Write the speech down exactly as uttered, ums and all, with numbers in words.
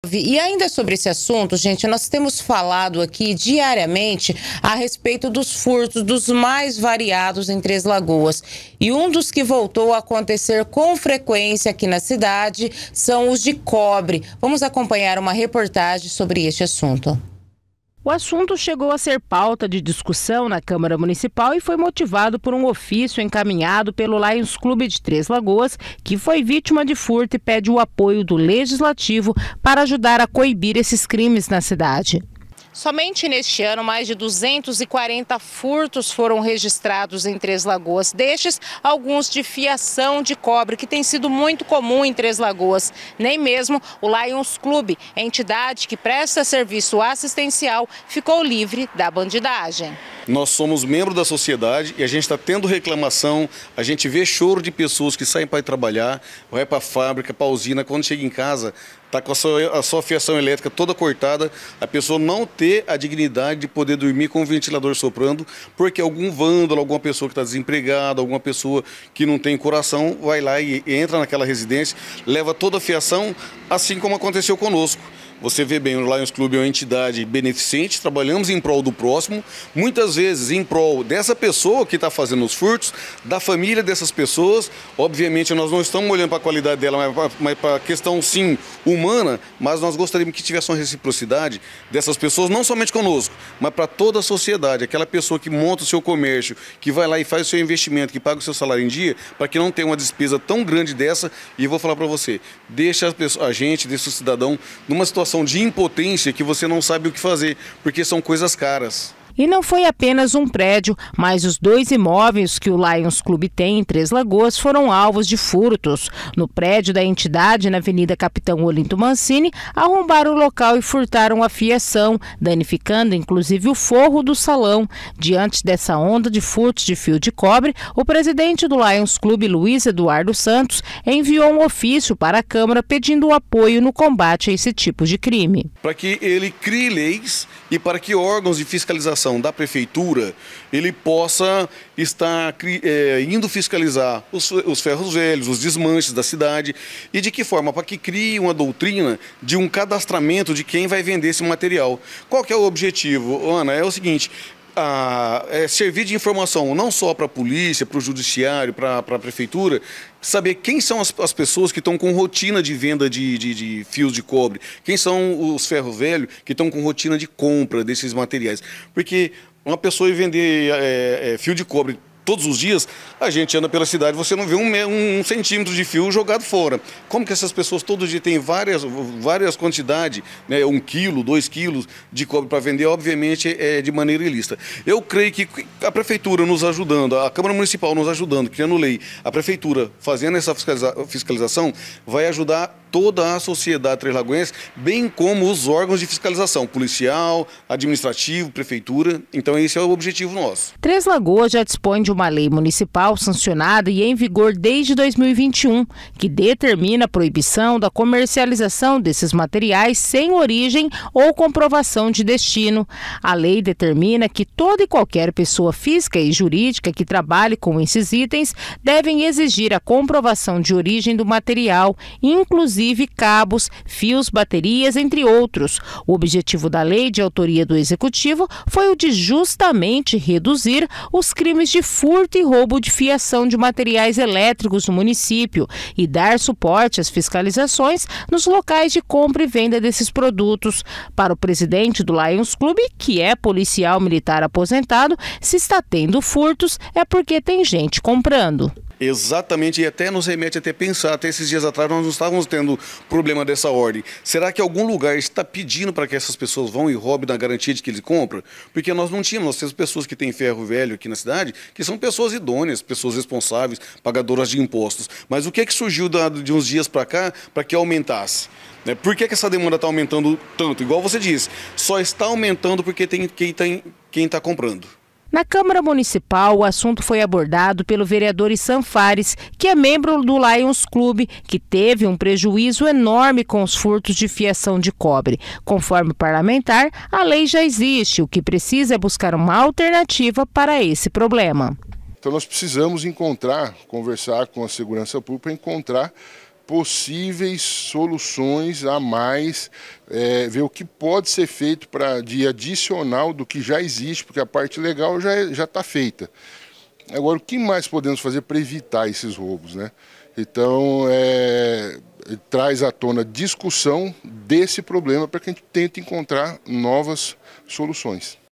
E ainda sobre esse assunto, gente, nós temos falado aqui diariamente a respeito dos furtos dos mais variados em Três Lagoas. E um dos que voltou a acontecer com frequência aqui na cidade são os de cobre. Vamos acompanhar uma reportagem sobre este assunto. O assunto chegou a ser pauta de discussão na Câmara Municipal e foi motivado por um ofício encaminhado pelo Lions Clube de Três Lagoas, que foi vítima de furto e pede o apoio do Legislativo para ajudar a coibir esses crimes na cidade. Somente neste ano, mais de duzentos e quarenta furtos foram registrados em Três Lagoas. Destes, alguns de fiação de cobre, que tem sido muito comum em Três Lagoas. Nem mesmo o Lions Clube, entidade que presta serviço assistencial, ficou livre da bandidagem. Nós somos membros da sociedade e a gente está tendo reclamação, a gente vê choro de pessoas que saem para ir trabalhar, vai para a fábrica, para a usina, quando chega em casa, está com a sua, a sua fiação elétrica toda cortada, a pessoa não ter a dignidade de poder dormir com o ventilador soprando, porque algum vândalo, alguma pessoa que está desempregada, alguma pessoa que não tem coração, vai lá e entra naquela residência, leva toda a fiação, assim como aconteceu conosco. Você vê bem, o Lions Clube é uma entidade beneficente, trabalhamos em prol do próximo, muitas vezes em prol dessa pessoa que está fazendo os furtos, da família dessas pessoas. Obviamente nós não estamos olhando para a qualidade dela, mas para a questão sim humana, mas nós gostaríamos que tivesse uma reciprocidade dessas pessoas, não somente conosco, mas para toda a sociedade, aquela pessoa que monta o seu comércio, que vai lá e faz o seu investimento, que paga o seu salário em dia, para que não tenha uma despesa tão grande dessa. E eu vou falar para você, deixa a, pessoa, a gente, deixa o cidadão numa situação de impotência que você não sabe o que fazer, porque são coisas caras. E não foi apenas um prédio, mas os dois imóveis que o Lions Clube tem em Três Lagoas foram alvos de furtos. No prédio da entidade, na Avenida Capitão Olinto Mancini, arrombaram o local e furtaram a fiação, danificando inclusive o forro do salão. Diante dessa onda de furtos de fio de cobre, o presidente do Lions Clube, Luiz Eduardo Santos, enviou um ofício para a Câmara pedindo apoio no combate a esse tipo de crime. Para que ele crie leis e para que órgãos de fiscalização da prefeitura, ele possa estar é, indo fiscalizar os, os ferros velhos, os desmanches da cidade, e de que forma? Para que crie uma doutrina de um cadastramento de quem vai vender esse material. Qual que é o objetivo, Ana? É o seguinte, a, é servir de informação não só para a polícia, para o judiciário, para a prefeitura, saber quem são as, as pessoas que estão com rotina de venda de, de, de fios de cobre, quem são os ferros velhos que estão com rotina de compra desses materiais. Porque uma pessoa ir vender é, é, fio de cobre todos os dias, a gente anda pela cidade, você não vê um, um, um centímetro de fio jogado fora. Como que essas pessoas todo dia têm várias, várias quantidades, né, um quilo, dois quilos de cobre para vender, obviamente é de maneira ilícita. Eu creio que a prefeitura nos ajudando, a Câmara Municipal nos ajudando, criando lei, a prefeitura fazendo essa fiscaliza fiscalização, vai ajudar toda a sociedade trêslagoense, bem como os órgãos de fiscalização, policial, administrativo, prefeitura. Então esse é o objetivo nosso. Três Lagoas já dispõe de uma lei municipal sancionada e em vigor desde dois mil e vinte e um, que determina a proibição da comercialização desses materiais sem origem ou comprovação de destino. A lei determina que toda e qualquer pessoa física e jurídica que trabalhe com esses itens devem exigir a comprovação de origem do material, inclusive cabos, fios, baterias, entre outros. O objetivo da lei, de autoria do Executivo, foi o de justamente reduzir os crimes de furto e roubo de fiação de materiais elétricos no município e dar suporte às fiscalizações nos locais de compra e venda desses produtos. Para o presidente do Lions Clube, que é policial militar aposentado, se está tendo furtos é porque tem gente comprando. Exatamente, e até nos remete até pensar, até esses dias atrás nós não estávamos tendo problema dessa ordem. Será que algum lugar está pedindo para que essas pessoas vão e roubem na garantia de que eles compram? Porque nós não tínhamos, nós temos pessoas que têm ferro velho aqui na cidade, que são pessoas idôneas, pessoas responsáveis, pagadoras de impostos. Mas o que é que surgiu de uns dias para cá para que aumentasse? Por que, que essa demanda está aumentando tanto? Igual você disse, só está aumentando porque tem quem está quem tá comprando. Na Câmara Municipal, o assunto foi abordado pelo vereador Issan Fares, que é membro do Lions Clube, que teve um prejuízo enorme com os furtos de fiação de cobre. Conforme o parlamentar, a lei já existe, o que precisa é buscar uma alternativa para esse problema. Então nós precisamos encontrar, conversar com a segurança pública, encontrar possíveis soluções a mais, é, ver o que pode ser feito para de adicional do que já existe, porque a parte legal já já está feita. Agora, o que mais podemos fazer para evitar esses roubos, né? Então, é, traz à tona discussão desse problema para que a gente tente encontrar novas soluções.